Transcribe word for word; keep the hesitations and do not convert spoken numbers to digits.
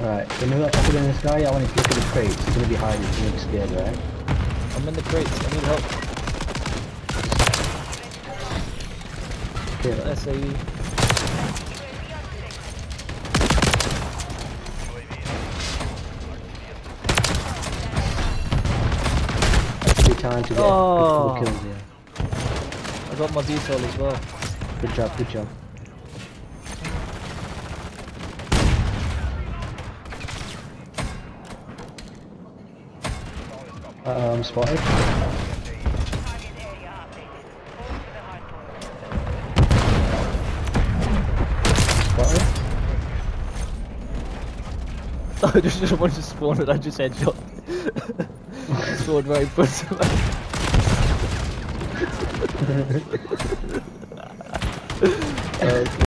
Alright, when you're up in this guy, I want you to look at the crates. He's gonna be hiding, he's gonna be scared, right? I'm in the crates, I need help. Here, S A E. Time to get oh. good kills here. I got my detail as well. Good job, good job. Uh, I'm spotted. Spotted. I just just wanted to spawn and I just headshot. Spawned right in front of me. uh,